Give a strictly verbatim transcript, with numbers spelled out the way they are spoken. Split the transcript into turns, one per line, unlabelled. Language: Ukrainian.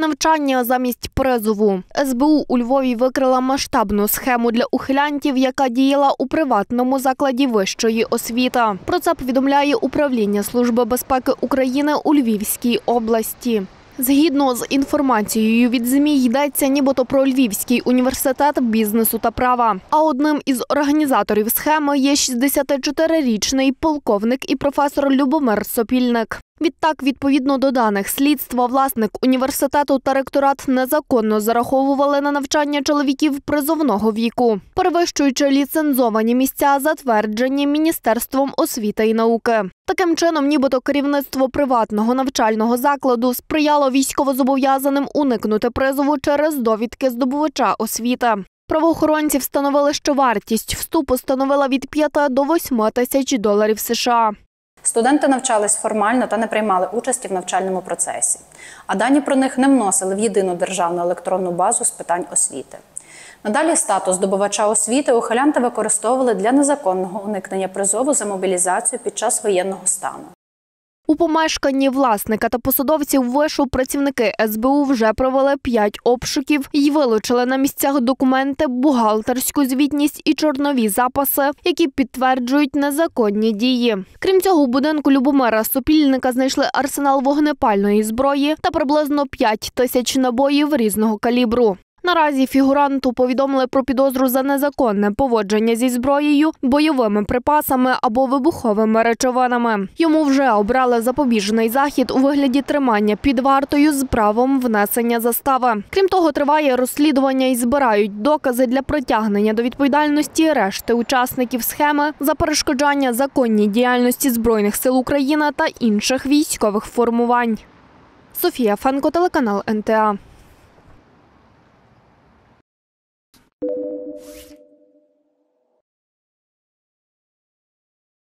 Навчання замість призову. ес бе у у Львові викрила масштабну схему для ухилянтів, яка діяла у приватному закладі вищої освіти. Про це повідомляє Управління Служби безпеки України у Львівській області. Згідно з інформацією від ЗМІ, йдеться нібито про Львівський університет бізнесу та права. А одним із організаторів схеми є шістдесятичотирирічний полковник і професор Любомир Сопільник. Відтак, відповідно до даних слідства, власник університету та ректорат незаконно зараховували на навчання чоловіків призовного віку, перевищуючи ліцензовані місця, затверджені Міністерством освіти і науки. Таким чином, нібито керівництво приватного навчального закладу сприяло військовозобов'язаним уникнути призову через довідки здобувача освіти. Правоохоронці встановили, що вартість вступу становила від п'яти до восьми тисяч доларів США.
Студенти навчались формально та не приймали участі в навчальному процесі, а дані про них не вносили в єдину державну електронну базу з питань освіти. Надалі статус здобувача освіти ухилянти використовували для незаконного уникнення призову за мобілізацію під час воєнного стану.
У помешканні власника та посадовців вишу працівники ес бе у вже провели п'ять обшуків і вилучили на місцях документи, бухгалтерську звітність і чорнові записи, які підтверджують незаконні дії. Крім цього, у будинку Любомира Сопільника знайшли арсенал вогнепальної зброї та приблизно п'ять тисяч набоїв різного калібру. Наразі фігуранту повідомили про підозру за незаконне поводження зі зброєю, бойовими припасами або вибуховими речовинами. Йому вже обрали запобіжний захід у вигляді тримання під вартою з правом внесення застави. Крім того, триває розслідування і збирають докази для притягнення до відповідальності решти учасників схеми за перешкоджання законній діяльності Збройних сил України та інших військових формувань. Софія Фенко, телеканал ен те а.